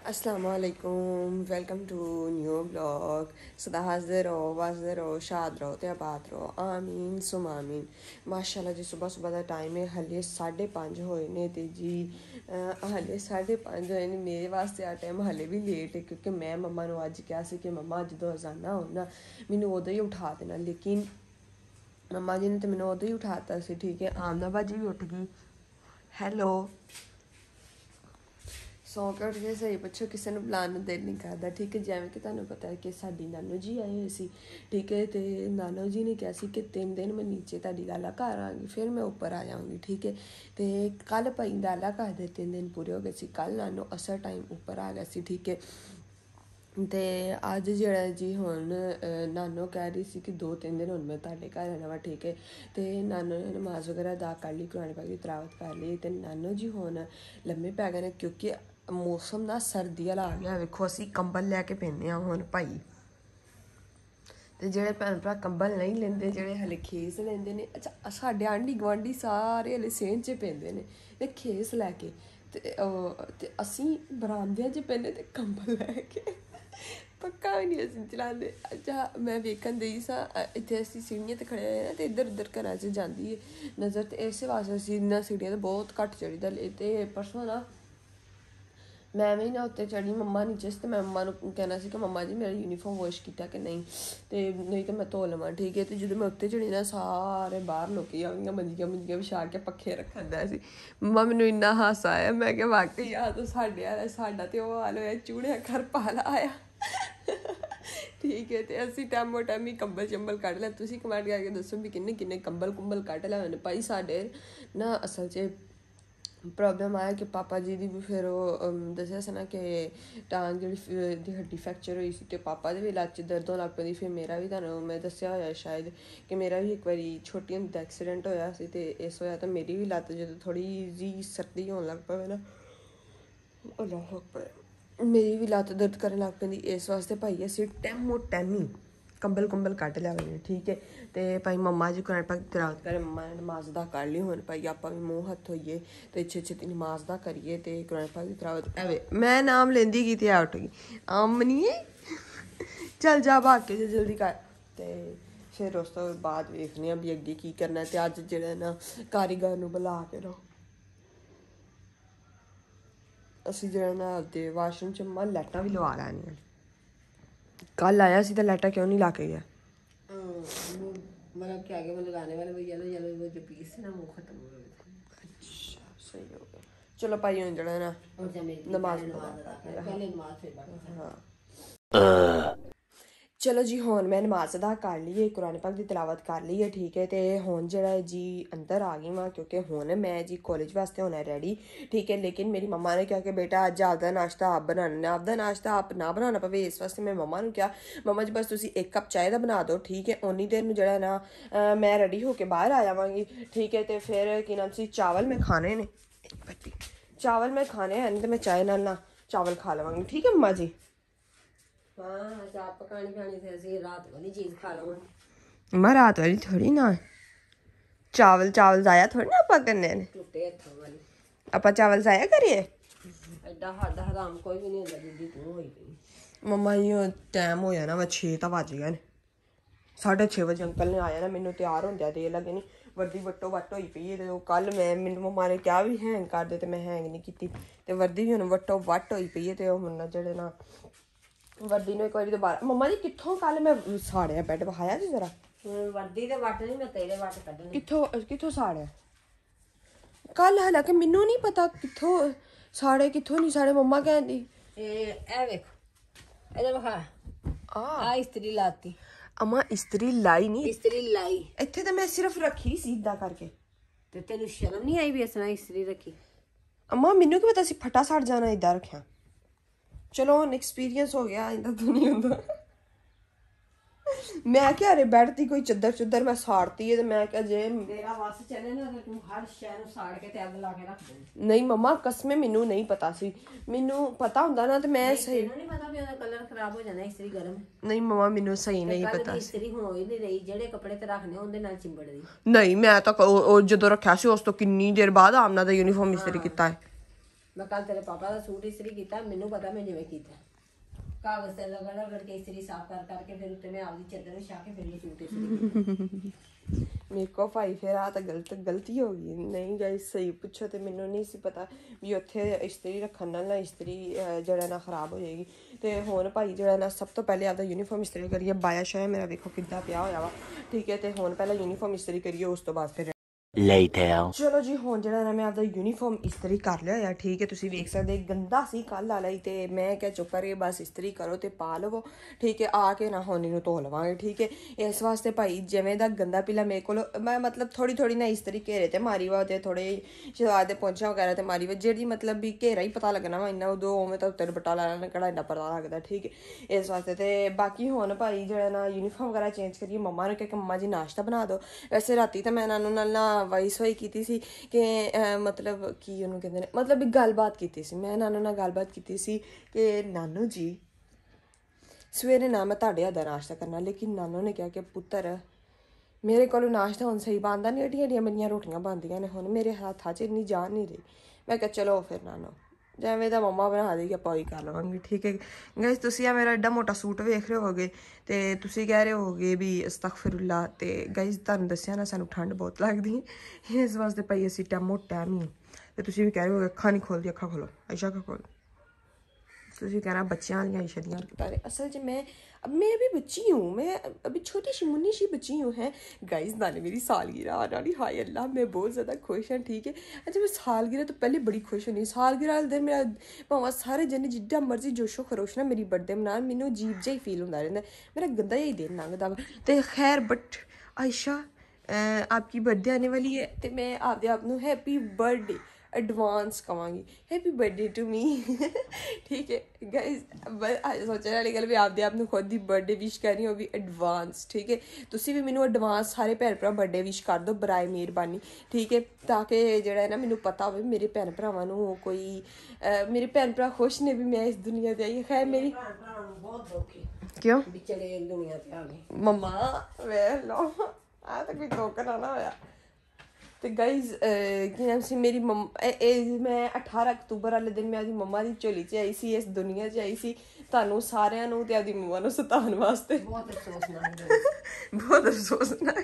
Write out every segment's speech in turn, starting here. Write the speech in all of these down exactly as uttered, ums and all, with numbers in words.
अस्सलामुअलैकुम welcome to new blog सदा हसदे रहो वसदे रहो शाद रहो ते आबाद रहो आमीन सुम आमीन। माशाल्लाह जी सुबह सुबह का टाइम है हले साढ़े पाँच होए ने ते जी हले साढ़े पाँच होए ने मेरे वास्ते आ टाइम हले भी लेट है क्योंकि मैं मम्मा नूं अज कहा सी कि मम्मा जो अजाना हो ना मैनू उदों ही उठा देना, लेकिन मम्मा जी ने तो मैनू उदों ही उठाता सी। ठीक है, आमना बाजी भी उठ गई। हैलो सौ के उठ के सही पुछो किसी ने बुलाने ਨੂੰ ਦਿਲ नहीं करता। ठीक है, जिवें कि तुहानूं पता है कि साडी नानू जी आए हुए सी। ठीक है, तो नानू जी ने कहा सी कि तीन दिन मैं नीचे तुहाडी लाला घर आऊँगी फिर मैं ऊपर आ जाऊँगी। ठीक है, तो कल भाई लाला घर दे तीन दिन पूरे हो गए सी, कल नानू असर टाइम ऊपर आ गया सी। ठीक है, तो अज जोड़ा जी हुण नानो कह रही सी कि दो तीन दिन हुण मैं तुहाडे घर आना वा। ठीक है, तो नानो ने नमाज वगैरह अदा कर ली, कुरान पाक की तिलावत कर ली, तो नानो जी हुण लम्मे पै गए ने क्योंकि मौसम ना सर्दी वाला आ गया। वेखो असी कंबल लैके पैने हुण भाई, तो जेह्ड़े भैन भ्रा कंबल नहीं लेंदे, जेह्ड़े हले खेस लेंदे ने, अच्छा साढ़े आंढी गुआंढी सारे हले सेहन च पेंदे ने ते खेस लैके, ते असीं बरामदियां च पैने ते कंबल लैके पक्का भी नहीं असीं चलांदे। अच्छा मैं वेखन देई सा इत्थे असीं सीढ़ियां ते खड़े होए ना, ते इधर उधर घरां च जांदी है नज़र, ते इस वास्ते असीं इन्ना सीढ़ियां ते बहुत घट्ट चढ़ीदा। ते परसों ना मैं भी ना उत्ते चढ़ी, मम्मा नीचे से, तो मैं मम्मा नूं कहना सी कि मम्मा जी मेरा यूनीफॉर्म वॉश किया कि नहीं, तो नहीं तो मैं धो लवां। ठीक है, तो जो मैं उत्ते चढ़ी ना सारे बाहर लोकी आउंदियां मंजियां मुंजियां बिछा के पक्खे रखन दे सी। मम्मा मैनू इन्ना हासा आया, मैं क्या वाकई यार तो साढ़े आला साडा ते ओह हाल होया चूड़िया घर पाला आया। ठीक है, तो असीं टैमो टैमी कंबल चंबल कड्ढ लै। तुसीं कमेंट करके दस्सो भी किन्ने किन्ने कंबल कुंबल कड्ढ लै होने भाई। साडे ना असल च प्रॉब्लम आया कि पापा जी दी भी फिर ओह् दस्सेआ सी ना कि टांग जेह्ड़ी दी हड्डी फ्रैक्चर होई सी, ते पापा दे भी लत्त च दर्द होन लग पेंदी। फिर मेरा भी तुहानूं मैं दस्सेआ होया शायद कि मेरा भी इक बारी छोटी होंदी एक्सीडेंट होया सी, ते इस होया ते मेरी भी लत्त जदों थोड़ी जी सर्दी होन लग पवे ना, अल्लाह अकबर, मेरी भी लत्त दर्द करन लग पेंदी। इस वास्ते भाई असीं टैमो टैमी कंबल कुंबल कड्ढ लिया। ठीक है, तो भाई मम्मा जी कुरान पाक तिलावत करे, मम्मा ने नमाज अदा कर ली, हुण भाई आपां भी मूँह हत्थ धोइए ते छे छेती नमाज अदा करिए ते कुरान पाक की तिलावत। एवे मैं नाम लेंदी गई ते उठ गई आमनिए चल जा भाग के जे जल्दी कर। ते फिर उस तो बाद वेखने आं भी अग्गे की करना। ते अज्ज जेह्ड़ा ना कारीगर नूं बुला के ना असीं जेह्ड़ा ना आपदे वाशरूम च मम्मा लाइटां भी लवा लैनियां। कल आया सी तो लाइटां क्यों नहीं ला के गया? मतलब क्या आगे वो लगाने वाले वो येलो येलो वो जो पीस है ना वो खत्म हो गए। अच्छा सही हो गया, चलो भाई हुण जेह्ड़ा ना नमाज पहले नमाज फिर बाकी। हाँ चलो जी हुण मैं नमाज अदा कर ली है, कुरान पाक की तिलावत कर ली है। ठीक है, तो हुण जेह्ड़ा जी अंदर आ गई वां क्योंकि हुण मैं जी कॉलेज वास्ते होना रेडी। ठीक है, लेकिन मेरी मम्मा ने कहा कि बेटा अज आपदा नाश्ता आप बनाना, आपदा नाश्ता आप ना बनाना पवे, इस वास्ते मैं मम्मा नूं कहा मम्मा जी बस तुसीं एक कप चाय दा बना दो। ठीक है, उन्नी देर नूं जेह्ड़ा ना मैं रेडी होके बाहर आ जावांगी। ठीक है, तो फिर की नाम सी चावल मैं खाने ने, चावल मैं खाने हैं तो मैं चाय नाल ना चावल खा लवांगी। ठीक है मम्मा जी? हाँ चाय पकानी खानी थे ऐसी रात वाली चीज खा लो। मैं रात वाली थोड़ी ना, चावल चावल जाया थोड़ी ना आपा करने ने, टूटे हत्थों वाली आपा चावल जाया करिए। एडा हद हराम कोई भी नहीं होता दीदी, तू होई गई। मम्मा जी टाइम हो जाना वा छे तो बज गए ने, साढ़े छे बजे अंकल ने आया ना, मैनू तैयार होंदे देर लगे नी, वर्दी वट्टो वट्ट होई पई है। तो कल मैं मैनू मम्मा ने क्या भी हैंग कर दे, तो मैं हैंग नहीं की, तो वर्दी भी हुण वट्टो वट्ट होई पई है। तो हुण जेह्ड़े ना वर्दी नूं इक बारी दोबारा मम्मा जी कित्थों कल मैं साड़िया बैड बहाया जी जरा वर्दी दे वट नहीं मैं तेरे वट कड्ढने कित्थों कित्थों साड़िया कल, हालांकि मैनू नहीं पता कित्थों साड़े कित्थों नहीं साड़े। मम्मा कहती ए वेख इधर वखा आ इस्त्री लाती। अम्मा इस्त्री लाई नहीं, इस्त्री लाई इत्थे तो मैं सिर्फ रखी सीधा करके। ते तेनू शर्म नहीं आई भी इस तरह इस्त्री रखी? अम्मा मैनू क्या पता सी फटा सड़ जाना इदा रखा। चलो हुण एक्सपीरियंस हो गया, इंदा तो नहीं होंदा। मैं क्या अरे बैठ दी कोई चद्दर चुद्दर मैं साड़ती है, तो मैं क्या जे तेरा बस चले ना तो तू हर शहर साड़ के ते अग ला के रख दे। नहीं मम्मा कसमें मैनू नहीं पता सी, मैनू पता हुंदा ना तो मैं सही नहीं पता भी ओदा कलर खराब हो जाना इस्त्री गर्म। नहीं मम्मा मैनू सही नहीं पता सी। इस्त्री हो ही नहीं रही, जेड़े कपड़े ते रखने उहदे नाल चिंबड़दी नहीं मैं तो जदों रखा सी उस तो किन्नी देर बाद आमना दा यूनीफॉर्म इस्त्री कीता है। मैं कल तेरे पापा का सूट इस्त्री किया, मैनू पता मैं जिवें कीता कागज ते रगड़ रगड़ के इस्त्री साफ कर करके फिर उत्ते मैं आपदी चादर विछा के फिर ये सूट इस्त्री मेरे को भाई फिर आ तो गलत गलती हो गई नहीं गाइस सही पूछो तो मैनू नहीं सी पता भी उत्थे इस्त्री रखण नाल ना इस्त्री जड़ा ना खराब हो जाएगी। तो हुण भाई जड़ा ना सब तो पहले आपदा यूनीफॉर्म इस्त्री करिए बाया शाया मेरा देखो किद्दां पिया होया वा ठीक है। तो हुण पहले यूनीफॉर्म इस्त्री करिए उस तो बाद फिर Later. चलो जी हुण जिहड़ा ना मैं आपदा यूनीफॉर्म इस्त्री कर लिया होया ठीक है। तुसीं वेख सकदे गंदा सी कल वाला ही ते मैं क्या चुप करके बस इस्त्री करो ते पा लवो ठीक है। आके ना हुण इहनूं धो लवांगे ठीक है। इस वास्ते भाई जिवें दा गंदा पीला मेरे कोल मैं मतलब थोड़ी थोड़ी ना इस्त्री घेरे ते मारी वा ते थोड़े शलवार दे पोंछां वगैरह ते मारी वा जेहड़ी मतलब भी घेरा ही पता लगना वा इन्ना उदों उवें तां उत्ते दुपट्टा ला लैना केह्ड़ा इन्ना पता लगदा ठीक है। इस वास्ते ते बाकी हुण भाई जिहड़ा ना यूनीफॉर्म वगैरह चेंज करिए मम्मा ने कहा मम्मा जी नाश्ता बना दो। वैसे राती तो मैं नानू नाल ना वाइस वाई की सी कि मतलब की उन्होंने कहते हैं मतलब एक गलबात की सी मैं नानू नाल गलबात की सी कि नानू जी सवेरे ना मैं तुहाडे हत्थ दा नाश्ता करना लेकिन नानू ने कहा कि पुत्तर मेरे को नाश्ता हुण सही बनदा नहीं एडियां एडियां मेरियां रोटियां बनदियां ने हुण मेरे हत्थां च इन्नी जान नहीं रही। मैं कहा चलो फिर नानू जिवें दा मम्मा बना देगी आपां ही कर लवांगे ठीक है। गाइस तुसीं आ मेरा एड्डा मोटा सूट वेख रहे होगे ते तुसीं कह रहे होगे भी अस्तगफिरुल्लाह ते गाइस तुहानूं दस्सिया ना सानूं ठंड बहुत लगदी इस वास्ते भाई असीं टैमो टैम ही ते तुसीं भी कह रहे होगे अक्खां नहीं खोलदी अक्खां खोलो आयशा अक्खां खोल तुसीं कहना बच्चियां वालियां आयशा दियां हरकतां ने असल च मैं अब मैं अभी बच्ची हूँ मैं अभी छोटी सी मुन्नी सी बच्ची हूँ है। गाइस नाले मेरी सालगिरह आने वाली हाय अल्लाह मैं बहुत ज़्यादा खुश हूँ ठीक है। अच्छा मैं सालगिरह तो पहले बड़ी खुश होनी सालगिरह वाले दिन मेरा भावें सारे जने जिड्डा मर्जी जोशो खरोश ना मेरी बर्थडे मनान मैनूं अजीब जिहा ही फील होंदा रहिंदा मेरा गंदा जिहा ही दिन लंघदा वा। ते खैर बट आयशा आपकी बर्थडे आने वाली है तो मैं आपदे आप नूं हैप्पी बर्थडे एडवांस कवांगी हैप्पी बर्थडे टू मी ठीक है। गाइस सोचने वाली गल भी आपदे आप नूं खुद दी बर्थडे विश करनी हो भी एडवांस ठीक है। तुसीं भी मैनूं एडवांस सारे भैन भरा बर्थडे विश कर दो बराए मेहरबानी ठीक है ताकि जेह्ड़ा है ना मैनूं पता होवे मेरे भैन भरावां नूं कोई मेरे भैन भरा खुश ने भी मैं इस दुनिया ते आई। खैर मेरी बहुत दुख है क्यों बिचड़े दुनिया ते आ गए मम्मा वेख लो आ तो कोई धोखा ना ना होया। तो गाइज की नाम से मेरी मम्मा मैं अठारह अक्तूबर वाले दिन मैं अपनी मम्मा की झोली च आई सी इस दुनिया च आई सी तुहानूं सारिआं नूं ते अपनी मम्मा नूं सताउण वास्ते बहुत अफसोसनाक बहुत अफसोसनाक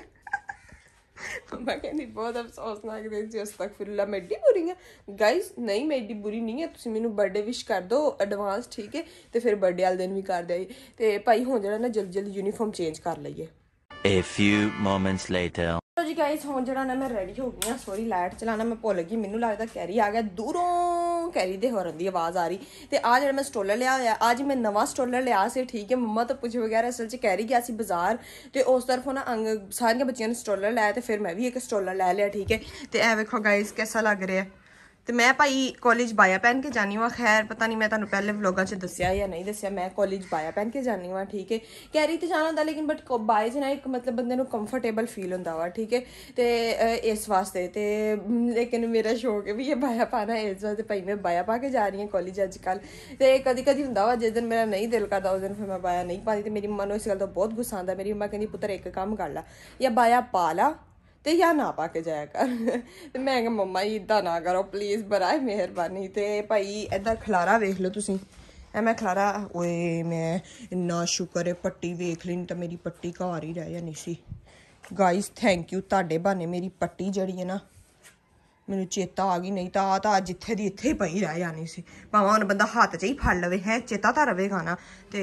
मम्मा कहती बहुत अफसोसनाक दिन सी अस्तगफिरुल्लाह मैं एड्डी बुरी हाँ। गाइज नहीं मैं एड्डी बुरी नहीं है तुसीं मैनूं बर्थडे विश कर दो एडवांस ठीक है तो फिर बर्थडे वाले दिन भी कर दे ते भाई हुण जिहड़ा ना जल्दी जल्दी यूनीफॉर्म चेंज कर लईए। A few moments later. तो जी गाइस हुण जिहड़ा ना मैं रेडी हो गई हाँ सॉरी लाइट चलाना मैं भुल गई मैनूं लगदा कैरी आ गया दूरों कैरी दे होरन दी आवाज़ आ रही ते आ जिहड़ा मैं स्टोलर लिया होया अज मैं नवां स्टोलर लिया से ठीक है। मम्मा तो पुछ बगैर असल च कैरी गया सी बाजार ते उस तरफों ना अंग सारियां बच्चियां ने स्टोलर लाया ते फिर मैं भी एक स्टोलर लै लिया ठीक है। ते ए वेखो गाइस कैसा लग रहा है तो मैं भाई कॉलेज बाया पहन के जानी हुआ। खैर पता नहीं मैं तुहानूं पहले व्लॉगां च दस्सिया या नहीं दस्सिया मैं कॉलेज बाया पहन के जानी हुआ ठीक है। कैरी तो जाना होंदा लेकिन बट बाय च ना एक मतलब बंदे नूं कंफर्टेबल फील होंदा वा ठीक है। तो इस वास्ते ते लेकिन मेरा शौक है भी ये बाया पाना इस वास्ते भाई मैं बाया पा के जा रही हूँ कॉलेज अजकल। तो कदी कदी होंदा वा जिस दिन मेरा नहीं दिल करदा उस दिन फिर मैं बाया नहीं पाती तो मेरी मम्मा नूं इस गल दा बहुत गुस्सा आंदा। मेरी मम्मा कहंदी पुत्तर एक काम कर ला या बाया पा ला तो या ना पा के जाया कर तो मैं क्या मम्मा जी इदा ना करो प्लीज़ बराए मेहरबानी। तो भाई इधर खलारा वेख लो तुसीं ए मैं खलारा ओए मैं इन्ना शुक्र है पट्टी वेख ली तो मेरी पट्टी घर ही रह जानी सी। गाइस थैंक यू तुहाडे बहाने मेरी पट्टी जड़ी है ना मैनूं चेता आ गई नहीं तो आ तो अज इत्थे दी इत्थे ही पई रह जानी सी भावें हुण बंदा हत्थ च ही फड़ लवे है चेता तो रवेगा ना।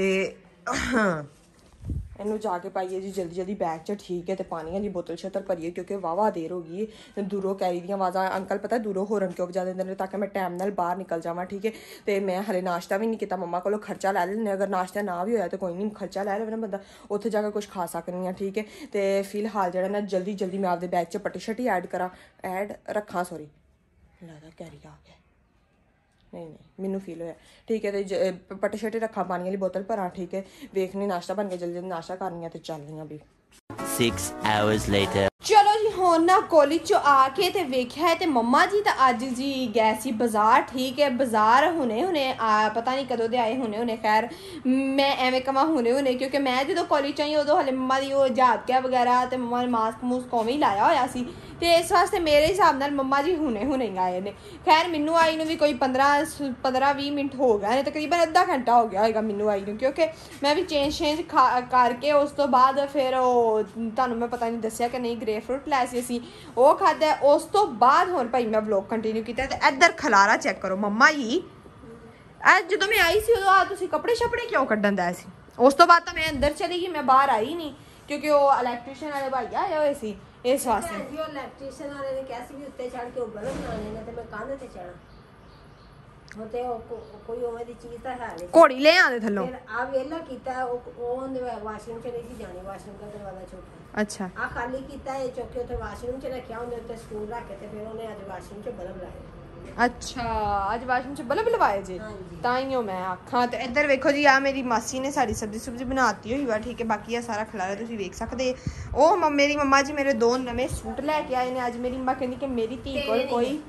तो इनू जाके पाइए जी जल्दी जल्दी बैग च ठीक है। तो पानी वाली बोतल शतर भरिए क्योंकि वाहवा देर हो गई है दूरों कैरी दी आवाज़ा अंकल पता दूरों होरन क्यों बजा देंगे ताकि मैं टाइम नाल बाहर निकल जावां ठीक है। तो मैं हले नाश्ता भी नहीं किया मम्मा को खर्चा लै लैने अगर नाश्ता ना भी होया तो कोई नहीं खर्चा लै लवे ना बंदा उत्थे जाकर कुछ खा सकनी है ठीक है। तो फिलहाल जरा ना जल्दी जल्दी मैं आपदे बैग च पट्टी शट्टी ऐड करा ऐड रखा सॉरी लगदा कैरी आ गया नहीं नहीं मैनू फील होया ठीक है। तो पट्टे शट्टे रखा पानी वाली बोतल भरा ठीक है वेखनी नाश्ता बन गया जल्दी जल्दी नाश्ता करनी है तो चल रही भी। Six hours later. चलो जी हुण ना कॉलेज चो आके ते वेख्या है ते मम्मा जी तो अज जी गए सी बाजार ठीक है। बाजार हुने हुने आ पता नहीं कदों दे आए हुने हुने खैर मैं एवें कवां हुने हुने क्योंकि मैं जो कॉलेज आई उदों हले मम्मा दी वो जात क्या वगैरह तो मम्मा ने मास्क मूस्क उवें ही लाया होया सी ਤੇ ਇਸ ਵਾਸਤੇ ਮੇਰੇ ਹਿਸਾਬ ਨਾਲ ਮੰਮਾ ਜੀ ਹੁਣੇ ਹੁਣੇ ਆਏ ਨੇ। ਖੈਰ ਮੈਨੂੰ ਆਈ ਨੂੰ ਵੀ ਕੋਈ ਪੰਦਰਾਂ ਪੰਦਰਾਂ ਵੀਹ ਮਿੰਟ ਹੋ ਗਏ ਨੇ, ਤਕਰੀਬਨ ਅੱਧਾ ਘੰਟਾ ਹੋ ਗਿਆ ਹੋਏਗਾ ਮੈਨੂੰ ਆਈ ਨੂੰ, ਕਿਉਂਕਿ ਮੈਂ ਵੀ ਚੇਂਜ ਚੇਂਜ ਖਾ ਕਰਕੇ ਉਸ ਤੋਂ ਬਾਅਦ ਫਿਰ ਉਹ ਤੁਹਾਨੂੰ ਮੈਂ ਪਤਾ ਨਹੀਂ ਦੱਸਿਆ ਕਿ ਨਹੀਂ ਗ੍ਰੇ ਫਰੂਟ ਲੈ ਸੀ ਅਸੀਂ, ਉਹ ਖਾਧਾ। ਉਸ ਤੋਂ ਬਾਅਦ ਹੁਣ ਭਾਈ ਮੈਂ ਵਲੌਗ ਕੰਟੀਨਿਊ ਕੀਤਾ। ਤੇ ਇੱਧਰ ਖਲਾਰਾ ਚੈੱਕ ਕਰੋ ਮੰਮਾ ਜੀ, ਅੱਜ ਜਦੋਂ ਮੈਂ ਆਈ ਸੀ ਉਦੋਂ ਆ ਤੁਸੀਂ ਕੱਪੜੇ ਛਪੜੇ ਕਿਉਂ ਕੱਢਣ ਦਾ ਸੀ। ਉਸ ਤੋਂ ਬਾਅਦ ਤਾਂ ਮੈਂ ਅੰਦਰ ਚਲੀ ਗਈ, ਮੈਂ ਬਾਹਰ ਆਈ ਨਹੀਂ ਕਿਉਂਕਿ ਉਹ ਇਲੈਕਟ੍ਰੀਸ਼ੀਅਨ ਵਾਲੇ ਭਾਈ ਆਏ ਹੋਏ ਸੀ ਇਸ ਵਾਸਤੇ। ਜੀ ਉਹ ਇਲੈਕਟ੍ਰੀਸ਼ੀਅਨ ਵਾਲੇ ਨੇ ਕਿਹਾ ਸੀ ਵੀ ਉੱਤੇ ਚੜ ਕੇ ਉਹ ਬਲਬ ਬਣਾਉਣੇ ਨੇ ਤੇ ਮੈਂ ਕੰਧ ਤੇ ਚੜਾਂ, ਹੁਣ ਤੇ ਉਹ ਕੋ- ਕੋਈ ਉਵੇਂ ਦੀ ਚੀਜ਼ ਤਾਂ ਹੈ ਨਹੀਂ। ਘੋੜੀ ਲੈ ਆਂਦੇ ਥੱਲੋਂ। ਫਿਰ ਆ ਵੇਲਾ ਕੀਤਾ ਉਹ ਉਹ ਵਾਸ਼ਰੂਮ ਚ ਨਹੀਂ ਸੀ ਜਾਣੀ, ਵਾਸ਼ਰੂਮ ਦਾ ਦਰਵਾਜ਼ਾ ਛੋਟਾ, ਅੱਛਾ ਆ ਖਾਲੀ ਕੀਤਾ ਇਹ ਚੁੱਕ ਕੇ ਉੱਥੇ ਵਾਸ਼ਰੂਮ ਚ ਰੱਖਿਆ, ਉਹਨੇ ਉੱਤੇ ਸਟੂਲ ਰੱਖ ਕੇ ਤੇ ਫਿਰ ਉਹਨੇ ਅੱਜ ਵਾਸ਼ਰੂਮ ਚ ਬਲਬ ਲਾਏ। ਅੱਛਾ ਅੱਜ ਵਾਸ਼ਰੂਮ ਚ ਬਲਬ ਲਵਾਏ ਜੀ, ਹਾਂਜੀ। ਤਾਂ ਹੀ ਉਹ ਮੈਂ ਆਖਾਂ। ਤੇ ਇੱਧਰ ਵੇਖੋ ਜੀ ਆ ਮੇਰੀ ਮਾਸੀ ਨੇ ਸਾਡੀ ਸਬਜ਼ੀ ਸੁਬਜ਼ੀ ਬਣਾਤੀ ਹੋਈ ਵਾ, ਠੀਕ ਹੈ। ਬਾਕੀ ਆ ਸਾਰਾ ਖਿਲਾਰਾ ਤੁਸੀਂ ਵੇਖ ਸਕਦੇ। ਉਹ ਮ- ਮੇਰੀ ਮੰਮਾ ਜੀ ਮੇਰੇ ਦੋ ਨਵੇਂ ਸੂਟ ਲੈ ਕੇ ਆਏ ਨੇ ਅੱਜ। ਮੇਰੀ ਮੰਮਾ ਕਹਿੰਦੀ ਕਿ ਮੇਰੀ ਧੀ ਕੋਲ ਕੋਈ,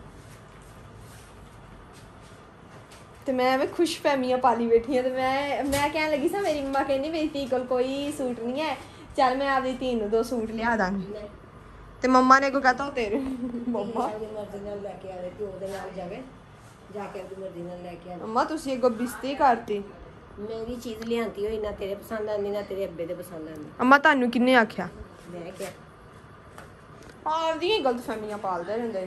ਤੇ ਮੈਂ ਐਵੇਂ ਖੁਸ਼ ਫਹਿਮੀਆਂ ਪਾਲੀ ਬੈਠੀ ਹਾਂ। ਤੇ ਮੈਂ ਮੈਂ ਕਹਿਣ ਲੱਗੀ ਸਾਂ ਮੇਰੀ ਮੰਮਾ ਕਹਿੰਦੀ ਮੇਰੀ ਧੀ ਕੋਲ ਕੋਈ ਸੂਟ ਨਹੀਂ ਹੈ, ਚੱਲ ਮੈਂ ਆਪਦੀ ਧੀ ਨੂੰ ਦੋ ਸੂਟ ਲਿਆ ਦਾਂਗੀ। ਤੇ ਮੰਮਾ ਨੇ ਕੋਈ ਕਹਤਾ ਤੇਰੇ ਮੰਮਾ ਆਪਣੀ ਮਰਜ਼ੀ ਨਾਲ ਲੈ ਕੇ ਆਵੇ ਤੇ ਉਹਦੇ ਨਾਲ ਜਾਵੇ, ਜਾ ਕੇ ਆਪਣੀ ਮਰਜ਼ੀ ਨਾਲ ਲੈ ਕੇ ਆਵੇ। ਮੰਮਾ ਤੁਸੀਂ ਅੱਗੋਂ ਬਿਸਤੀ ਕਰਤੀ। ਮੇਰੀ ਚੀਜ਼ ਲਿਆਂਤੀ ਹੋਈ ਨਾ ਤੇਰੇ ਪਸੰਦ ਆਉਂਦੀ ਨਾ ਤੇਰੇ ਅੱਬੇ ਦੇ ਪਸੰਦ ਆਉਂਦੀ। ਅੰਮਾ ਤੁਹਾਨੂੰ ਕਿੰਨੇ ਆਖਿਆ? ਮੈਂ ਕਿਹਾ ਆਪਦੀਆਂ ਹੀ ਗਲਤ ਫਹਿਮੀਆਂ ਪਾਲਦੇ ਰਹਿੰਦੇ।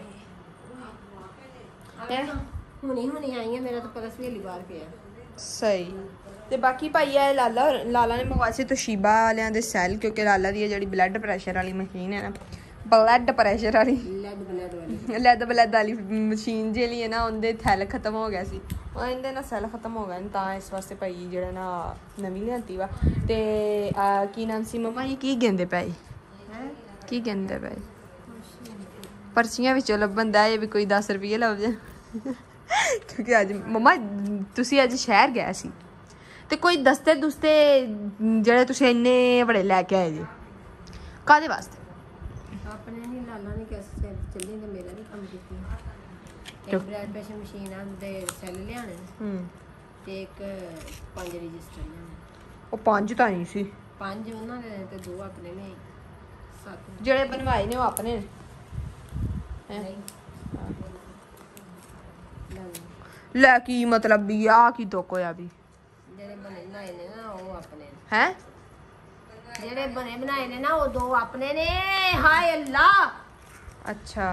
ਹੁਣੀ ਹੁਣੀ ਆਈ ਆ, ਮੇਰਾ ਤਾਂ ਪਰਸ ਵੀ ਹਲੀ ਬਾਹਰ ਪਿਆ। ਸਹੀ। ਤੇ ਬਾਕੀ ਭਾਈ ਇਹ ਲਾਲਾ ਲਾਲਾ ਨੇ ਮੰਗਵਾਏ ਸੀ ਤੋਸ਼ੀਬਾ ਵਾਲਿਆਂ ਦੇ ਸੈੱਲ, ਕਿਉਂਕਿ ਲਾਲਾ ਦੀ ਜਿਹੜੀ ਬਲੱਡ ਪ੍ਰੈਸ਼ਰ ਵਾਲੀ ਮਸ਼ੀਨ ਹੈ ਨਾ, ਬਲੱਡ ਪ੍ਰੈਸ਼ਰ ਵਾਲੀ ਲੈਡ ਬਲੈਡ ਵਾਲੀ ਲੈਦ ਬਲੈਦ ਵਾਲੀ ਮਸ਼ੀਨ ਜਿਹੜੀ ਹੈ ਨਾ, ਉਹਦੇ ਥੈਲ ਖਤਮ ਹੋ ਗਿਆ ਸੀ। ਉਹ ਇਹਦੇ ਨਾਲ ਸੈੱਲ ਖਤਮ ਹੋ ਗਏ ਨੇ, ਤਾਂ ਇਸ ਵਾਸਤੇ ਭਾਈ ਜਿਹੜਾ ਨਾ ਨਵੀਂ ਲਿਆਂਤੀ ਵਾ। ਤੇ ਆਹ ਕੀ ਨਾਮ ਸੀ ਮੰਮਾ ਜੀ, ਕੀ ਕਹਿੰਦੇ ਪਏ ਕੀ ਕਹਿੰਦੇ ਪਏ? ਪਰਚੀਆਂ ਵਿੱਚੋਂ ਲੱਭਣ ਦਾ ਇਹ ਵੀ ਕੋਈ ਦਸ ਰੁਪਏ ਲੱਭ ਜਾ। ਕਿਉਂਕਿ ਅੱਜ ਮੰਮਾ ਤੁਸੀਂ ਅੱਜ ਸ਼ਹਿਰ ਗਏ ਸੀ ਤੇ ਕੋਈ ਦਸਤੇ ਦੁਸਤੇ ਜਿਹੜੇ ਤੁਸੀਂ ਇੰਨੇ ਬੜੇ ਲੈ ਕੇ ਆਏ ਜੀ, ਕਾਹਦੇ ਵਾਸਤੇ? ਆਪਣੇ ਨਹੀਂ ਲਾਲਾ ਨੇ ਕਿਸ ਚੱਲੀ ਤੇ ਮੇਰਾ ਵੀ ਕੰਮ ਕੀਤੀ। ਇੱਕ ਬਲੱਡ ਪ੍ਰੈਸ਼ਰ ਮਸ਼ੀਨ ਆ ਦੇ ਸੈੱਲ ਲਿਆਣੇ ਹੂੰ ਤੇ ਇੱਕ ਪੰਜ ਰਜਿਸਟਰ ਲਿਆਣੇ। ਉਹ ਪੰਜ ਤਾਂ ਨਹੀਂ ਸੀ, ਪੰਜ ਉਹਨਾਂ ਦੇ ਤੇ ਦੋ ਆਪਣੇ ਨੇ, ਸੱਤ ਜਿਹੜੇ ਬਣਵਾਏ ਨੇ ਉਹ ਆਪਣੇ ਨੇ। ਨਹੀਂ ਲੈ ਕੀ ਮਤਲਬ ਵੀ ਆ ਕੀ ਦੁੱਖ ਹੋਇਆ ਵੀ ਜਿਹੜੇ ਬਣੇ ਬਣਾਏ ਨੇ ਨਾ ਉਹ ਆਪਣੇ ਨੇ। ਹੈ? ਜਿਹੜੇ ਬਣੇ ਬਣਾਏ ਨੇ ਨਾ ਉਹ ਦੋ ਆਪਣੇ ਨੇ। ਹਾਏ ਅੱਲਾ। ਅੱਛਾ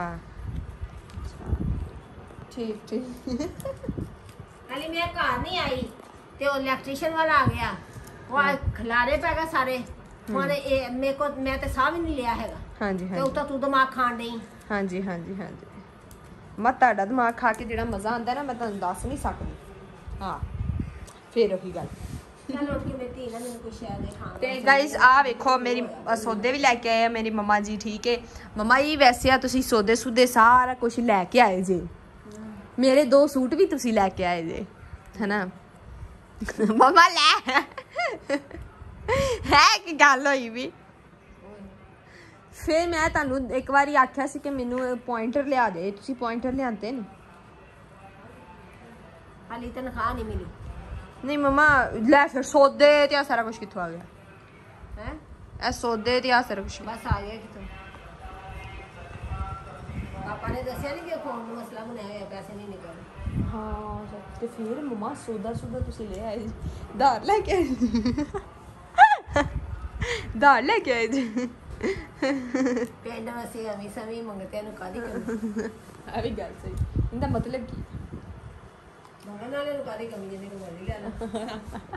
ਠੀਕ ਠੀਕ। ਹਾਲੇ ਮੈਂ ਘਰ ਨਹੀਂ ਆਈ ਤੇ ਉਹ ਇਲੈਕਟ੍ਰੀਸ਼ੀਅਨ ਵਾਲਾ ਆ ਗਿਆ, ਉਹ ਖਿਲਾਰੇ ਪੈ ਗਏ ਸਾਰੇ। ਹੁਣ ਇਹ ਮੇਰੇ ਕੋ ਮੈਂ ਤੇ ਸਾਹ ਵੀ ਨਹੀਂ ਲਿਆ ਹੈਗਾ ਹਾਂਜੀ ਤੇ ਹਾਂਜੀ ਉੱਤੋਂ ਤੂੰ ਦਿਮਾਗ ਖਾਣ ਡਈ। ਹਾਂਜੀ ਹਾਂਜੀ ਹਾਂਜੀ ਮੈਂ ਤੁਹਾਡਾ ਦਿਮਾਗ ਖਾ ਕੇ ਜਿਹੜਾ ਮਜ਼ਾ ਆਉਂਦਾ ਨਾ, ਮੈਂ ਤੁਹਾਨੂੰ ਦੱਸ ਨਹੀਂ ਸਕਦੀ। ਹਾਂ ਫੇਰ ਉਹੀ ਗੱਲ। ਚਲ ਉੱਠ ਕੇ ਮੇਰੀ ਧੀ ਨਾ ਮੈਨੂੰ ਕੁਛ ਸ਼ਾਇਦ ਦੇ ਖਾਣ। ਤੇ ਗਾਇਸ ਆ ਵੇਖੋ ਮੇਰੀ ਸੌਦੇ ਵੀ ਲੈ ਕੇ ਆਏ ਆ ਮੇਰੀ ਮੰਮਾ ਜੀ, ਠੀਕ ਹੈ। ਮੰਮਾ ਜੀ ਵੈਸੇ ਆ ਤੁਸੀਂ ਸੌਦੇ ਸੁਦੇ ਸਾਰਾ ਕੁਝ ਲੈ ਕੇ ਆਏ ਜੇ, ਮੇਰੇ ਦੋ ਸੂਟ ਵੀ ਤੁਸੀਂ ਲੈ ਕੇ ਆਏ ਜੇ, ਹੈਨਾ ਮੰਮਾ ਲੈ ਹੈ ਕੀ ਗੱਲ ਹੋਈ ਵੀ। ਫਿਰ ਮੈਂ ਤੁਹਾਨੂੰ ਇੱਕ ਵਾਰੀ ਆਖਿਆ ਸੀ ਕਿ ਮੈਨੂੰ ਪੁਆਇੰਟਰ ਲਿਆ ਦੇ, ਤੁਸੀਂ ਪੁਆਇੰਟਰ ਲਿਆਂਦੇ ਨਹੀਂ। ਹਾਲੀ ਤਨਖਾਹ ਨਹੀਂ ਮਿਲੀ। ਨਹੀਂ ਮਮਾ ਲੈ ਫਿਰ ਸੌਦੇ ਤੇ ਆ ਸਾਰਾ ਕੁਝ ਕਿੱਥੋਂ ਆ ਗਿਆ? ਹੈ ਇਹ ਸੌਦੇ ਤੇ ਆ ਸਾਰਾ ਕੁਝ ਬਸ ਆ ਗਿਆ ਕਿਤੋਂ। ਪਾਪਾ ਨੇ ਦੱਸਿਆ ਨਹੀਂ ਕਿ ਫੋਨ ਦਾ ਮਸਲਾ ਬਣਿਆ ਹੋਇਆ, ਪੈਸੇ ਨਹੀਂ ਨਿਕਲ। ਹਾਂ ਤੇ ਫਿਰ ਮਮਾ ਸੌਦਾ ਸੌਦਾ ਤੁਸੀਂ ਲੈ ਆਏ ਜੀ, ਧਾਰ ਲੈ ਕੇ ਆਏ ਧਾਰ ਲੈ ਕੇ ਆਏ ਜੀ। ਪਿੰਡ ਵਸੇ ਅਮੀ ਸਮੀ ਮੰਗਤੇ ਨੂੰ ਕਾਦੀ ਕਮੀ? ਆ ਵੀ ਗੱਲ ਸਹੀ। ਇਹਦਾ ਮਤਲਬ ਕੀ? ਮੰਗਣ ਵਾਲੇ ਨੂੰ ਕਾਦੀ ਕਮੀ, ਜਿਹਨੇ ਨੂੰ ਮਰਜ਼ੀ ਲੈ ਲਾ।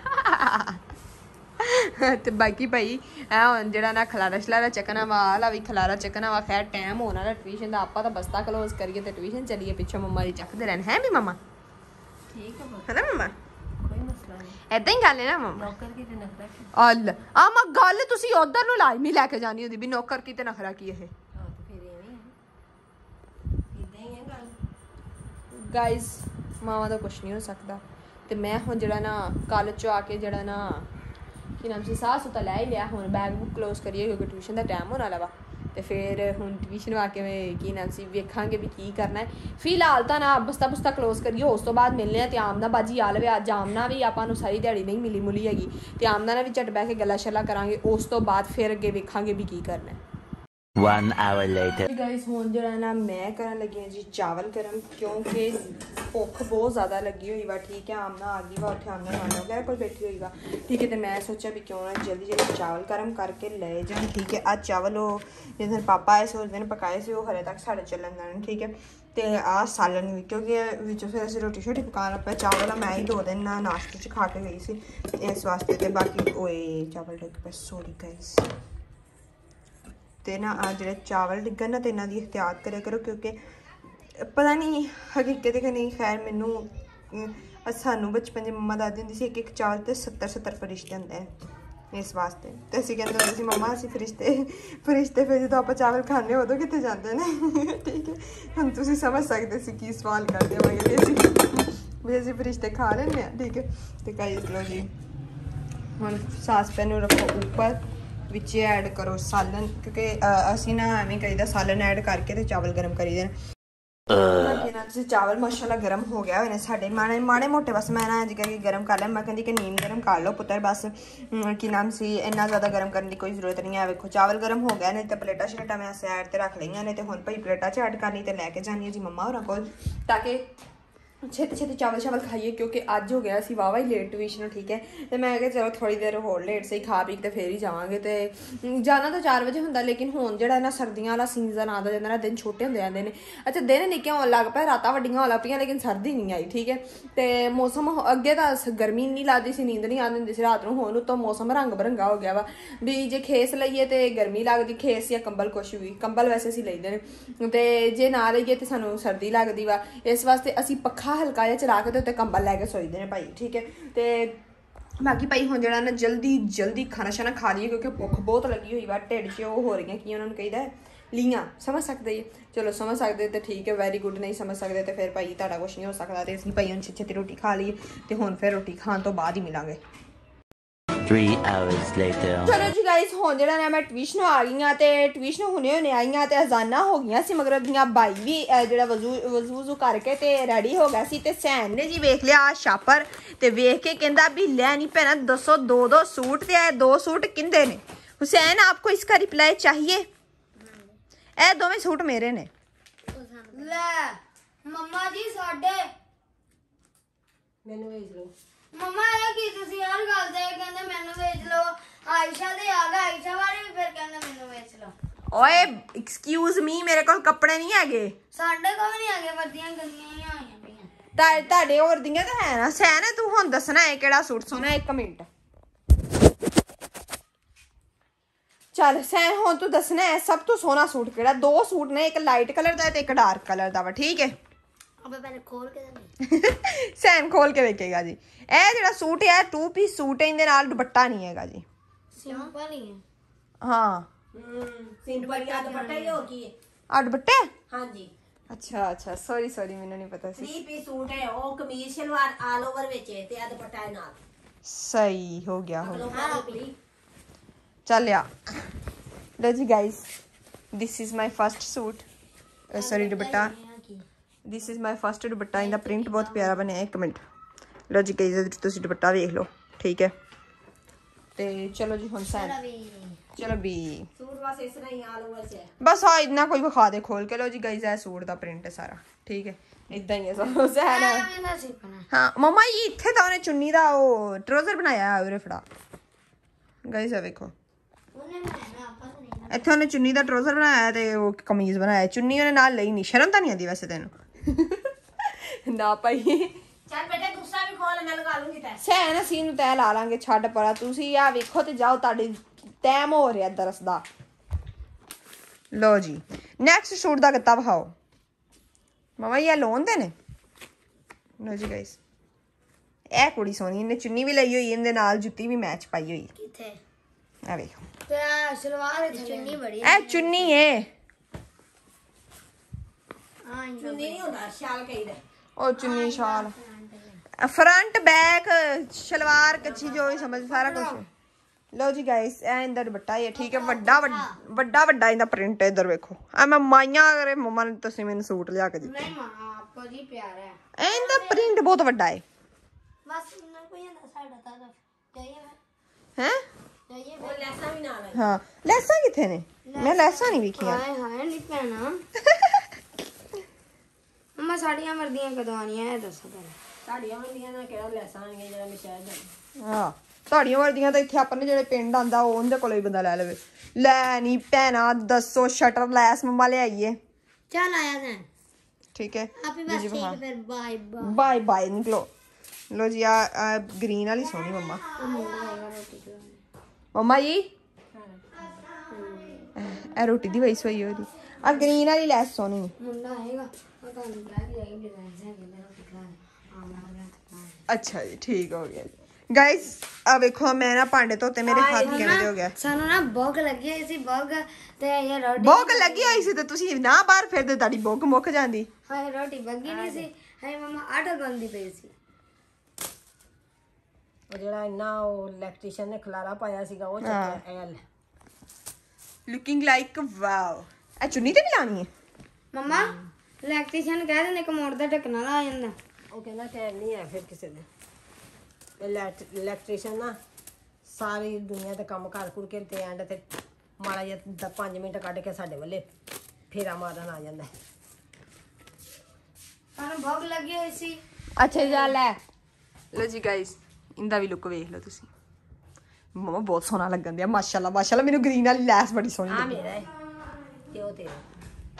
ਤੇ ਬਾਕੀ ਭਾਈ ਐ ਹੁਣ ਜਿਹੜਾ ਨਾ ਖਲਾਰਾ ਸ਼ਲਾਰਾ ਚੱਕਣਾ ਵਾ, ਆਲਾ ਵੀ ਖਲਾਰਾ ਚੱਕਣਾ ਵਾ। ਖੈਰ ਟਾਈਮ ਹੋਣਾ ਨਾ ਟਿਊਸ਼ਨ ਦਾ, ਆਪਾਂ ਤਾਂ ਬਸਤਾ ਕਲੋਜ਼ ਕਰੀਏ ਤੇ ਟਿਊਸ਼ਨ ਚੱਲੀਏ, ਪਿੱਛੋਂ ਮੰਮਾ ਜੀ ਚੱਕਦੇ ਰਹਿਣ। ਹੈ ਵੀ ਮੰਮਾ? ਠੀਕ ਹੈ ਹੈ ਨਾ ਮੰਮਾ? ਕੋਈ ਮਸਲਾ ਨਹੀਂ। ਏਦਾਂ ਹੀ ਗੱਲ ਹੈ ਨਾ ਮੰਮਾ? ਨੌਕਰ ਕੀ ਤੇ ਨਖਰਾ ਕੀ? ਅੱਲ ਆ ਮੈਂ ਗੱਲ ਤੁਸੀਂ ਉਧਰ ਨੂੰ ਲਾਜ਼ਮੀ ਲੈ ਕੇ ਜਾਣੀ ਹੁੰਦੀ ਵੀ ਨੌਕਰ ਕੀ ਤੇ ਨਖਰਾ ਕੀ ਇਹ। ਹਾਂ ਤੇ ਫਿਰ ਐਵੇਂ ਹੀ ਇਦਾਂ ਹੀ ਹੈ ਗੱਲ। ਗਾਇਜ਼ ਮਾਵਾਂ ਦਾ ਕੁਝ ਨਹੀਂ ਹੋ ਸਕਦਾ। ਤੇ ਮੈਂ ਹੁਣ ਜਿਹੜਾ ਨਾ ਕਾਲਜ ਚੋਂ ਆ ਕੇ ਜਿਹੜਾ ਨਾ ਕੀ ਨਾਮ ਸੀ ਸਾਹ ਸੁਤਾ ਲੈ ਹੀ ਲਿਆ। ਹੁਣ ਬੈਗ ਬੁੱਕ ਕਲੋਜ਼ ਕਰੀਏ ਕਿਉਂਕਿ ਟਿਊਸ਼ਨ ਦਾ ਟਾਈਮ ਹੋਣ ਵਾਲਾ ਵਾ। ਤੇ ਫਿਰ ਹੁਣ ਟਿਊਸ਼ਨ ਆ ਕੇ ਮੈਂ ਕੀ ਨਾਮ ਸੀ ਵੇਖਾਂਗੇ ਵੀ ਕੀ ਕਰਨਾ ਹੈ। ਫਿਲਹਾਲ ਤਾਂ ਨਾ ਬਸਤਾ ਬੁਸਤਾ ਕਲੋਜ਼ ਕਰੀਏ, ਉਸ ਤੋਂ ਬਾਅਦ ਮਿਲਨੇ ਆ। ਤੇ ਆਮਨਾ ਬਾਜੀ ਆ ਲਵੇ ਅੱਜ। ਆਮਨਾ ਵੀ ਆਪਾਂ ਨੂੰ ਸਾਰੀ ਦਿਹਾੜੀ ਨਹੀਂ ਮਿਲੀ ਮੁਲੀ ਹੈਗੀ, ਤੇ ਆਮਨਾ ਨਾਲ ਵੀ ਝਟ ਬਹਿ ਕੇ ਗੱਲਾਂ ਸ਼ੱਲਾਂ ਕਰਾਂਗੇ। ਉਸ ਤੋਂ ਬਾਅਦ ਫਿਰ ਅੱਗੇ ਵੇਖਾਂਗੇ ਵੀ ਕੀ ਕਰਨਾ ਹੈ। One hour later. गाइस हुण जेड़ा ना मैं करन लगी हां जी चावल गरम क्योंकि भुख बहुत ज़्यादा लगी हुई वा ठीक है आमना आ गई वा उत्थे आमना खाना वगैरह कोल बैठी हुई वा ठीक है तो मैं सोचा भी क्यों ना जल्दी जल्दी चावल गरम करके ले जान ठीक है आज चावल वो जिस दिन पापा आए से उस दिन पकाए से वो हरे तक साढ़े चलन देने ठीक है तो आ सालन भी क्योंकि विचों फिर असं रोटी शोटी पकान लग पे चावल मैं ही दो दिन नाश्ते च खा के गई सी इस वास्ते ते बाकी ओए चावल डिग पे सॉरी गाइस ते ना आ जेह्ड़े चावल डिग्गन ना ते इन्हां दी एहतियात करें करो क्योंकि पता नहीं हकीकत कि नहीं खैर मैनू सानू बचपन च मम्मा दादी होंदी सी एक एक चावल ते सत्तर सत्तर फरिश्ते होंदे हैं इस वास्ते तो असीं कहंदे होंदे सी मम्मा असीं फरिश्ते फरिश्ते फिर जदों आपां चावल खाने उदों कित्थे जांदे ने ठीक है हुण तुसीं समझ सकदे सी की सवाल करदे होवांगे ते असीं भी असीं फरिश्ते खा लैंदे आं ठीक है ते गाइस लो जी हुण सास पैन नूं रखो उप्पर विच ऐड करो सालन क्योंकि असी ना एवें करीदा सालन ऐड करके ते चावल गर्म करी देना चावल माशाल्लाह गर्म हो गया इन्हें साढ़े माड़े माड़े मोटे बस मैं ना अज करके गर्म कर लिया मैं कहती कि नीम गर्म कर लो पुत्र बस की नाम सी इन्ना ज़्यादा गर्म करने की कोई जरूरत नहीं है वेखो चावल गर्म हो गया नहीं तो प्लेटा शलेटा मैं सैड ते रख लिया नहीं तो हुण भाई प्लेटा च ऐड करनी तो लैके जानी है जी मम्मा होरां कोल ताकि छेती छेती चावल चावल खाइए क्योंकि अज हो गया सी वाहवा ही लेट ट्यूशन ठीक है तो मैं क्या चलो थोड़ी देर होर लेट से ही खा पी के फिर ही जावांगे तो जाना तो चार बजे होंदा लेकिन हुण जिहड़ा ना सर्दियां वाला सीजन आता जांदा ना दिन छोटे होंदे जांदे ने अच्छा दिन निक्के होण लग पे रातां वड्डियां होण लग पियां लेकिन सर्दी नहीं आई ठीक है तो मौसम अगे तो गर्मी नहीं लगदी सी नींद नहीं आंदी हुंदी सी रात नूं हुण उत्तों मौसम रंग बरंगा हो गया वा भी जे खेस लईए तो गर्मी लगदी खेस या कंबल कुछ भी कंबल वैसे असीं लईदे ने ते जे ना लईए तो सानूं सर्दी लगदी वा इस वास्ते असीं पक्खा हल्का जिहा चला के ते उत्ते कंबल लैके सोईदे ने भाई ठीक है तो बाकी भाई हुण जेह्ड़ा ना जल्दी जल्दी खाना शाना खा लीए क्योंकि भुख बहुत लगी हुई वा ढिड च ओह हो रही की उन्होंने कहीदा लियां समझ सकते चलो समझ सकते तो ठीक है वैरी गुड नहीं समझ सकते तो फिर भाई तुहाडा कुछ नहीं हो सकता तो असीं भाई हुण छेती छेती रोटी खा लीए तो हुण फिर रोटी खाण तो बाद ही मिलांगे Three hours later. चलो जी गाइस हुण जेह्ड़ा ना मैं ट्यूशनों आ गई ते ट्यूशनों हुणे हुणे आई ते अजाना हो गई सी मगर दियां भाई भी जेह्ड़ा वजू वजू वजू करके ते रेडी हो गया सी ते सैन ने जी वेख लिया शापर ते वेख के कहंदा भी लै नी भैना दसो दो दो सूट ते दो सूट किंदे ने हुसैन आपको इसका रिप्लाई चाहिए ए दोवें सूट मेरे ने ले मम्मा जी साडे मैनू भेज लो मम्मा ये की तुसी हर गल ते कहंदे मैनू भेज लो आयशा दे आ गए आयशा वाले भी फिर कहंदे मैनू भेज लो ओए एक्सक्यूज मी मेरे कोल कपड़े नहीं हैगे साडे को भी नहीं आगे वर्दियां गंदियां ही आईयां पईयां ता ताडे होर दियां ते है ना सैन तू हुण दसना है केड़ा सूट सोना एक मिनट चल सैन हुण तू दसना है सब तो सोना सूट केड़ा दो सूट ने एक लाइट कलर दा ते एक डार्क कलर दा वा ठीक है अबे पहले खोल के दे सैन खोल के वेखेगा जी ए जेड़ा सूट है टू पीस सूट है इंदे नाल दुपट्टा नहीं हैगा जी सिंपल ही है हाँ हम्म सिंपल का दुपट्टा ही हो की आ दुपट्टा हां जी अच्छा अच्छा सॉरी सॉरी मैनू नहीं पता सी थ्री पीस सूट है ओ कमीज शलवार ऑल ओवर विच है ते आ दुपट्टा है नाल सही हो गया हो लो गया पली चल या लो जी guys this is my first suit sorry dupatta this is my first dupatta इंदा प्रिंट बहुत प्यारा बनया एक मिनट लो जी गाइस तुसी दुपट्टा देख लो ठीक है ते चलो जी हुन सैन चलो भी सूट बस इस तरह ही ऑल ओवर से बस हाँ इतना कोई विखा दे खोल के लो जी गाइस है सूट दा प्रिंट है सारा ठीक है इदां ही है सब सैन मैंने सीखना हाँ मम्मा ये इत्थे दा उन्हें चुन्नी दा ओ ट्राउजर बनाया है उरे फड़ा गाइस आ देखो उन्हें बनाया आपस नहीं इत्थे उन्हें चुन्नी दा ट्राउजर बनाया ते ओ कमीज बनाया चुन्नी उन्हें नाल लई नहीं शर्म तां नहीं आंदी वैसे तैनू ना भाई चल बेटे दूसरा भी खोल मैं लगा लूंगी तै सैन असीं नूं तै ला लांगे छड्ड परा तुसीं आ वेखो ते जाओ तुहाडी टाइम हो रहा दरस दा लो जी नैक्सट सूट दा गत्ता विखाओ मम्मा ये लोन दे ने लो जी गाइस ए कुड़ी सोहनी इन्हें चुन्नी भी लई होई इंदे नाल जुत्ती भी मैच पाई होई किथे आ वेखो ते सलवार चुन्नी बड़ी ए चुन्नी है हां चुन्नी नहीं होता शाल कहीदा ओ चुन्नी शाल फ्रंट बैक शलवार कच्छी जो भी समझ सारा कुछ लो जी गाइस ए इंदा दुपट्टा है ठीक है वड्डा वड्डा वड्डा इंदा प्रिंट है इधर देखो आ मैं माइया करे मम्मा ने तुसी मैंने सूट लिया के दित्ते नहीं मां आपको जी प्यारा है ए इंदा प्रिंट बहुत वड्डा है बस इतना कोई ना साइड था चाहिए हैं ਉਹ ਲੈਸਾਂ ਵੀ ਨਾਲ ਆਈ ਹਾਂ ਲੈਸਾਂ ਕਿੱਥੇ ਨੇ ਮੈਂ ਲੈਸਾਂ ਨਹੀਂ ਵੇਖੀਆਂ ਹਾਏ ਹਾਏ ਨਹੀਂ ਪੈਣਾ ਮੰਮਾ ਸਾਡੀਆਂ ਵਰਦੀਆਂ ਕਦੋਂ ਆਣੀਆਂ ਇਹ ਦੱਸੋ ਪਹਿਲਾਂ ਸਾਡੀਆਂ ਵਰਦੀਆਂ ਨਾਲ ਕਿਹੜਾ ਲੈਸਾਂ ਆਣੀਆਂ ਜਿਹੜਾ ਮੈਂ ਸ਼ਹਿਰ ਜਾਣਾ ਹਾਂ ਤੁਹਾਡੀਆਂ ਵਰਦੀਆਂ ਤਾਂ ਇੱਥੇ ਆਪਣੇ ਜਿਹੜੇ ਪਿੰਡ ਆਂਦਾ ਉਹ ਉਹਦੇ ਕੋਲੋਂ ਹੀ ਬੰਦਾ ਲੈ ਲਵੇ ਲੈ ਨਹੀਂ ਭੈਣਾ ਦੱਸੋ ਸ਼ਟਰ ਲੈਸ ਮੰਮਾ ਲਿਆਈਏ ਚੱਲ ਆਇਆ ਸੈਂ ਠੀਕ ਹੈ ਆਪੀ ਬਸ ਠੀਕ ਹੈ ਫਿਰ ਬਾਏ ਬਾਏ ਬਾਏ ਬਾਏ ਨਿਕਲੋ ਲੋ ਜੀ ਆ ਗ੍ਰੀਨ ਵਾਲੀ ਸੋਹਣੀ ਮੰਮਾ ਮੰਮਾ ਜੀ ਇਹ ਰੋਟੀ ਦੀ ਵਈ ਸੋਈ ਉਹਦੀ ਆ ਗ੍ਰੀਨ ਵਾਲੀ ਲੈਸ ਸੋਹਣੀ ਮੁੰਡਾ ਆਏਗਾ ਉਹ ਤੁਹਾਨੂੰ ਕਹਿ ਕੇ ਜਾਏਗੀ ਡਿਜ਼ਾਈਨ ਸੇ ਕਿ ਮੇਰਾ ਟਿਕਲਾ ਆਉਣਾ ਅੱਛਾ ਜੀ ਠੀਕ ਹੋ ਗਿਆ ਗਾਇਸ ਆ ਵੇਖੋ ਮੈਂ ਨਾ ਭਾਂਡੇ ਧੋਤੇ ਮੇਰੇ ਹੱਥ ਕਿਵੇਂ ਦੇ ਹੋ ਗਿਆ ਸਾਨੂੰ ਨਾ ਭੁੱਖ ਲੱਗੀ ਹੋਈ ਸੀ ਭੁੱਖ ਤੇ ਇਹ ਰੋਟੀ ਭੁੱਖ ਲੱਗੀ ਹੋਈ ਸੀ ਤੇ ਤੁਸੀਂ ਨਾ ਬਾਹਰ ਫਿਰਦੇ ਤੁਹਾਡੀ ਭੁੱਖ ਮੁੱਕ ਜਾਂਦੀ ਹਾਏ ਰੋਟੀ ਬੱਗੀ ਨਹੀਂ ਸੀ ਹਾਏ ਮਮਾ ਆਟਾ ਗੁੰਨਦੀ ਪਈ ਸੀ ਉਹ ਜਿਹੜਾ ਇੰਨਾ ਉਹ ਇਲੈਕਟ੍ਰੀਸ਼ੀਅਨ ਨੇ ਖਲਾਰਾ ਪਾਇਆ ਸੀਗਾ ਉਹ ਚੱਕਿਆ ਐਲ ਲੁਕਿੰਗ ਲਾਈਕ ਵਾਓ ਇਹ ਚੁੰਨੀ ਤੇ ਵੀ ਲਾਣੀ ਹੈ ਮਮਾ ਇਲੈਕਟ੍ਰੀਸ਼ੀਅਨ ਕਹਿ ਦਿੰਦੇ ਕਮੋਡ ਦਾ ਢੱਕਣਾ ਲਾ ਜਾਂਦਾ ਉਹ ਕਹਿੰਦਾ ਟਾਈਮ ਨਹੀਂ ਹੈ ਫਿਰ ਕਿਸੇ ਦੇ ਇਲੈਕਟ੍ਰੀਸ਼ੀਅਨ ਨਾ ਸਾਰੀ ਦੁਨੀਆ ਤੇ ਕੰਮ ਕਰ ਕੁਰ ਕੇ ਤੇ ਐਂਡ ਤੇ ਮਾੜਾ ਜਿਹਾ ਪੰਜ ਮਿੰਟ ਕੱਢ ਕੇ ਸਾਡੇ ਵੱਲੇ ਫੇਰਾ ਮਾਰਨ ਆ ਜਾਂਦਾ ਸਾਨੂੰ ਭੁੱਖ ਲੱਗੀ ਹੋਈ ਸੀ ਅੱਛਾ ਜਾ ਲੈ ਲੋ ਜੀ ਗਾਇਸ ਇੰਦਾ ਵੀ ਲੁੱਕ ਵੇਖ ਲਓ ਤੁਸੀਂ ਮਮਾ ਬਹੁਤ ਸੋਹਣਾ ਲੱਗਣ ਦਿਆ ਮਾਸ਼ਾਅੱਲਾ ਮਾਸ਼ਾਅੱਲਾ ਮੈਨੂੰ ਗ੍ਰੀਨ ਵਾਲੀ ਲੈਸ ਬੜੀ ਸੋਹਣੀ ਆ ਲੱਗੀ ਮੇਰਾ ਹੈ ਤੇ ਉਹ ਤੇਰਾ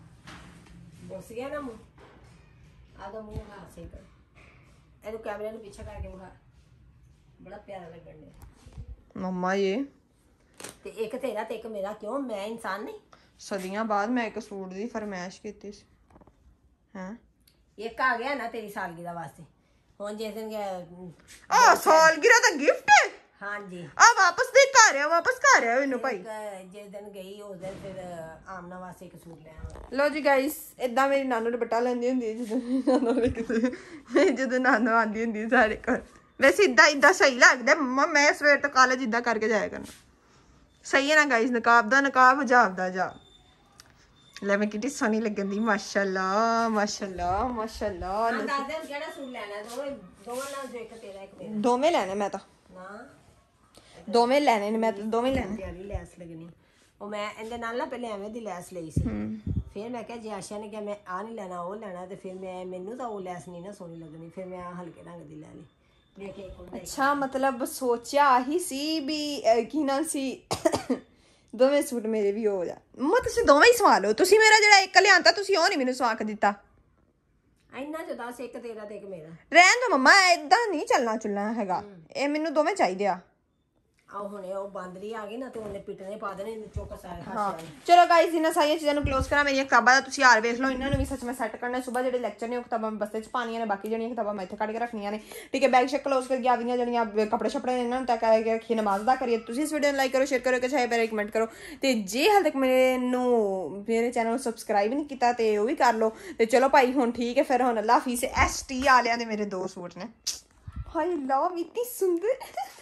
ਬੋਸ ਗਿਆ ਨਾ ਮੂੰਹ ਆਦਾ ਮੂੰਹ ਹਾਂ ਸਹੀ ਕਰ ਇਹਨੂੰ ਕੈਮਰੇ ਨੂੰ ਪਿੱਛੇ ਕਰਕੇ ਵਿਖਾ ਬੜਾ ਪਿਆਰਾ ਲੱਗਣ ਡਿਆ ਮਮਾ ਇਹ ਤੇ ਇੱਕ ਤੇਰਾ ਤੇ ਇੱਕ ਮੇਰਾ ਕਿਉਂ ਮੈਂ ਇਨਸਾਨ ਨਹੀਂ ਸਦੀਆਂ ਬਾਅਦ ਮੈਂ ਇੱਕ ਸੂਟ ਦੀ ਫਰਮਾਇਸ਼ ਕੀਤੀ ਸੀ ਹਾਂ ਇੱਕ ਆ ਗਿਆ ਨਾ ਤੇਰੀ ਸਾਲਗਿਰਾ ਵਾਸਤੇ ਹੁਣ ਜਿਸ ਦਿਨ ਗਿਆ ਆ ਸਾਲਗਿਰਾ ਦਾ ਗਿਫਟ ਹੈ ਹਾਂਜੀ ਆ ਵਾਪਸ ਦੇ ਘਰ ਆ ਵਾਪਸ ਘਰ ਆ ਇਹਨੂੰ ਭਾਈ ਇੱਕ ਜਿਸ ਦਿਨ ਗਈ ਉਸ ਦਿਨ ਫਿਰ ਆਮਨਾ ਵਾਸਤੇ ਇੱਕ ਸੂਟ ਲੈ ਆਵਾਂ ਲੋ ਜੀ ਗਾਇਸ ਇਦਾਂ ਮੇਰੀ ਨਾਨੂ ਦੁਪੱਟਾ ਲੈਂਦੀ ਹੁੰਦੀ ਜਦੋਂ ਨਾਨੂ ਨੇ ਕਿਸੇ ਜਦੋਂ ਨਾਨੂ ਆਂਦੀ ਹੁੰਦੀ ਸਾਰੇ ਘਰ ਵੈਸੇ ਇਦਾਂ ਇਦਾਂ ਸਹੀ ਲੱਗਦਾ ਮੰਮਾ ਮੈਂ ਸਵੇਰ ਤੋਂ ਕਾਲਜ ਇਦਾਂ ਕਰਕੇ ਜਾਇਆ ਕਰਨਾ ਸਹੀ ਹੈ ਨਾ ਗਾਇਸ ਨਕਾਬ ਦਾ ਨਕਾਬ ਹਜਾਬ ਦਾ ਜਾ ਲੈ ਮੈਂ ਕਿੰਨੀ ਸੋਹਣੀ ਲੱਗਣ ਦੀ ਮਾਸ਼ਾਅੱਲਾ ਮਾਸ਼ਾਅੱਲਾ ਮਾਸ਼ਾਅੱਲਾ ਹਾਂ ਦੱਸ ਦੇ ਕਿਹੜਾ ਸੂਟ ਲੈਣਾ ਦੋਵੇਂ ਦੋਵਾਂ ਨਾਲ ਜੋ ਇੱਕ ਤੇਰਾ ਇੱਕ ਮੇਰਾ ਦੋਵੇਂ ਲੈਣੇ ਮੈਂ ਤਾਂ ਨਾ ਦੋਵੇਂ ਲੈਣੇ ਨੇ ਮੈਂ ਤਾਂ ਦੋਵੇਂ ਲੈਣੇ ਪਿਆਰੀ ਲੈਸ ਲੱਗਣੀ ਉਹ ਮੈਂ ਇਹਦੇ ਨਾਲ ਨਾ ਪਹਿਲੇ ਐਵੇਂ ਦੀ ਲੈਸ ਲਈ ਸੀ ਫਿਰ ਮੈਂ ਕਿਹਾ ਜੇ ਆਸ਼ਾ ਨੇ ਕਿਹਾ ਮੈਂ ਆ ਨਹੀਂ ਲੈਣਾ ਉਹ ਲੈਣਾ ਤੇ ਫਿਰ ਮੈਂ ਮੈਨੂੰ ਤਾਂ ਉਹ ਲੈਸ ਨਹੀਂ ਨਾ ਸੋਹਣੀ ਲੱਗਣੀ ਫਿਰ ਮੈਂ ਹਲਕੇ ਰੰਗ ਦੀ ਲੈ ਲਈ ਦੇਖ ਕੇ ਇੱਕ ਅੱਛਾ ਮਤਲਬ ਸੋਚਿਆ ਆਹੀ ਸੀ ਵੀ ਕੀ ਨਾ ਸੀ ਦੋਵੇਂ ਸੂਟ ਮੇਰੇ ਵੀ ਹੋ ਜਾ ਮੰਮਾ ਤੁਸੀਂ ਦੋਵੇਂ ਹੀ ਸਵਾ ਲਓ ਤੁਸੀਂ ਮੇਰਾ ਜਿਹੜਾ ਇੱਕ ਲਿਆਂਦਾ ਤੁਸੀਂ ਉਹ ਨਹੀਂ ਮੈਨੂੰ ਸਵਾ ਕੇ ਦਿੱਤਾ ਇੰਨਾ ਚ ਦੱਸ ਇੱਕ ਤੇਰਾ ਤੇ ਇੱਕ ਮੇਰਾ ਰਹਿਣ ਦੋ ਮੰਮਾ ਏਦਾਂ ਨਹੀਂ ਚੱਲਣਾ ਚੁੱਲਣਾ ਹੈਗਾ ਇਹ ਮੈਨੂੰ ਦੋਵੇਂ ਚਾਹੀਦੇ ਆ ਆਹ ਹੁਣੇ ਉਹ ਬਾਂਦਰੀ ਆ ਗਈ ਨਾ ਤੇ ਉਹਨੇ ਪਿੱਟਣੇ ਪਾ ਦੇਣੇ ਚੁੱਕ ਸਾਰੇ ਹਾਂ ਹਾਸੇ ਚਲੋ ਗਾਇਸ ਇਹਨਾਂ ਸਾਰੀਆਂ ਚੀਜ਼ਾਂ ਨੂੰ ਕਲੋਜ਼ ਕਰਾਂ ਮੇਰੀਆਂ ਕਿਤਾਬਾਂ ਦਾ ਤੁਸੀਂ ਹਾਰ ਵੇਖ ਲਓ ਇਹਨਾਂ ਨੂੰ ਵੀ ਸੱਚ ਮੈਂ ਸੈੱਟ ਕਰਨਾ ਸਵੇਰ ਜਿਹੜੇ ਲੈਕਚਰ ਨੇ ਉਹ ਕਿਤਾਬਾਂ ਮੈਂ ਬਸਤੇ ਚ ਪਾਣੀਆਂ ਨੇ ਬਾਕੀ ਜਿਹੜੀਆਂ ਕਿਤਾਬਾਂ ਮੈਂ ਇੱਥੇ ਕੱਢ ਕੇ ਰੱਖਣੀਆਂ ਨੇ ਠੀਕ ਹੈ ਬੈਗ ਸ਼ੈਕ ਕਲੋਜ਼ ਕਰ ਗਿਆ ਆਦੀਆਂ ਜਿਹੜੀਆਂ ਕੱਪੜੇ ਛਪੜੇ ਨੇ ਇਹਨਾਂ ਨੂੰ ਤੱਕ ਕਰਕੇ ਰੱਖੀ ਨਮਾਜ਼ ਦਾ ਕਰੀਏ ਤੁਸੀਂ ਇਸ ਵੀਡੀਓ ਨੂੰ ਲਾਈਕ ਕਰੋ ਸ਼ੇਅਰ ਕਰੋ ਕਿ ਚਾਹੇ ਬੈਰੇ ਕਮੈਂਟ ਕਰੋ ਤੇ ਜੇ ਹਾਲ ਤੱਕ ਮੈਨੂੰ ਮੇਰੇ ਚੈਨਲ ਨੂੰ ਸਬਸਕ੍ਰਾਈਬ ਨਹੀਂ ਕੀਤਾ ਤੇ ਉਹ ਵੀ ਕਰ ਲਓ ਤੇ ਚਲੋ ਭਾਈ ਹੁਣ ਠੀਕ ਹੈ ਫਿਰ ਹੁਣ ਅੱਲਾ ਹਾਫਿਜ਼ ਐਸ ਟੀ ਵਾਲਿਆਂ ਦੇ ਮੇਰੇ ਦੋ ਸੂਟ ਨੇ ਹਾਏ ਲਵ ਇਤਨੀ ਸੁੰਦਰ